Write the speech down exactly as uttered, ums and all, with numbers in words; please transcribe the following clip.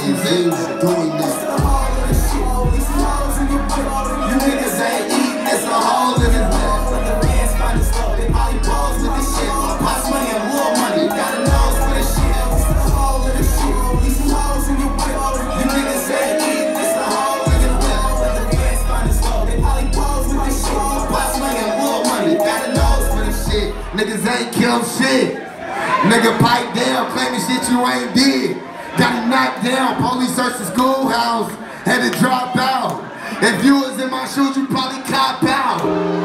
T V doing this. You niggas ain't eating, it's a hole in the bed. When the fans find the stuff, they probably pose with this shit. Pots money and more money, got a nose for this shit. It's a hole in the shit. These hoes in your whip. You niggas ain't eating, it's a hole in the whip. When the fans find the stuff, they probably pose with this shit. Pots money and more money, got a nose for this shit. Niggas ain't kill shit. Nigga pipe down, claiming shit you ain't did. Got him knocked down, police searched the schoolhouse, had to drop out. If you was in my shoes, you probably cop out.